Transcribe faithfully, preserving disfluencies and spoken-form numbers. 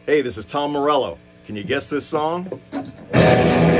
Hey, this is Tom Morello. Can you guess this song?